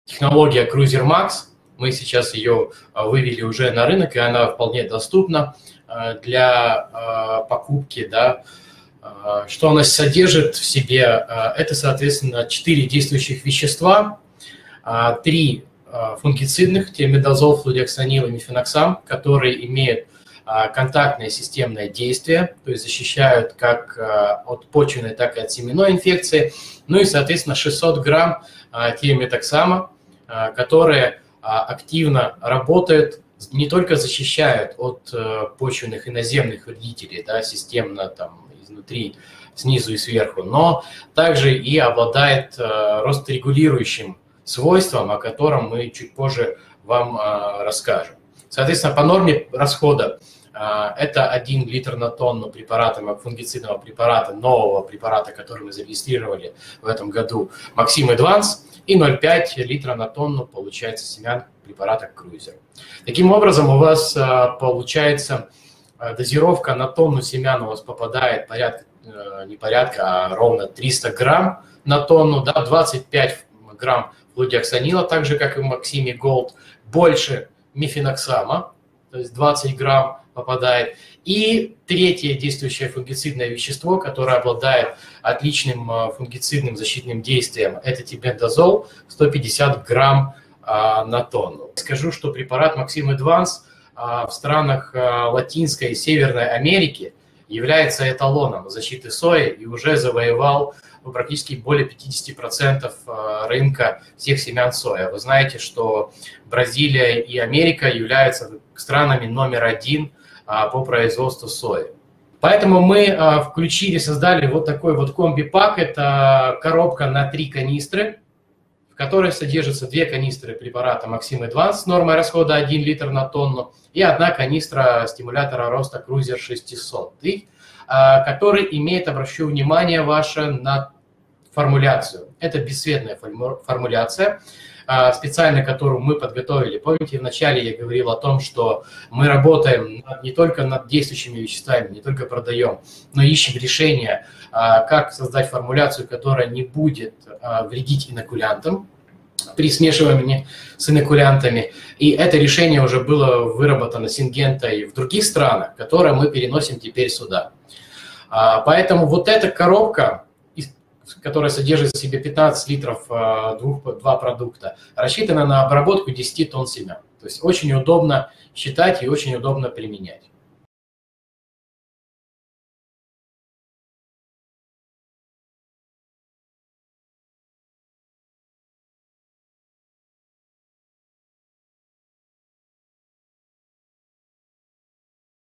Технология Cruiser Max, мы сейчас ее вывели уже на рынок, и она вполне доступна для покупки. Да. Что она содержит в себе? Это, соответственно, 4 действующих вещества, 3 фунгицидных, темидазол, флудиоксанил и мефеноксам, которые имеют контактное системное действие, то есть защищают как от почвенной, так и от семенной инфекции. Ну и, соответственно, 600 грамм тиаметоксама, которые активно работают, не только защищают от почвенных и наземных вредителей, да, системно там изнутри, снизу и сверху, но также и обладает росторегулирующим свойством, о котором мы чуть позже вам расскажем. Соответственно, по норме расхода это 1 литр на тонну препарата, фунгицидного препарата, нового препарата, который мы зарегистрировали в этом году, Maxim Advance, и 0,5 литра на тонну получается семян препарата Cruiser. Таким образом, у вас получается дозировка на тонну семян у вас попадает порядка, не порядка, а ровно 300 грамм на тонну, да, 25 грамм флудиоксанила, так же, как и в Maxim Gold, больше мефеноксама, то есть 20 грамм попадает. И третье действующее фунгицидное вещество, которое обладает отличным фунгицидным защитным действием, это тибендазол, 150 грамм на тонну. Скажу, что препарат Maxim Advance в странах Латинской и Северной Америки является эталоном защиты сои и уже завоевал практически более 50% рынка всех семян сои. Вы знаете, что Бразилия и Америка являются странами номер 1 по производству сои. Поэтому мы включили, создали вот такой вот комби-пак. Это коробка на 3 канистры, в которой содержатся 2 канистры препарата Maxim Advance с нормой расхода 1 литр на тонну и 1 канистра стимулятора роста Cruiser 600, который имеет, обращу внимание ваше, на формуляцию. Это бесцветная формуляция, специально которую мы подготовили. Помните, вначале я говорил о том, что мы работаем не только над действующими веществами, не только продаем, но ищем решения, как создать формуляцию, которая не будет вредить инокулянтам при смешивании с инокулянтами. И это решение уже было выработано Сингентой в других странах, которое мы переносим теперь сюда. Поэтому вот эта коробка, которая содержит в себе 15 литров 2 продукта, рассчитана на обработку 10 тонн семян. То есть очень удобно считать и очень удобно применять.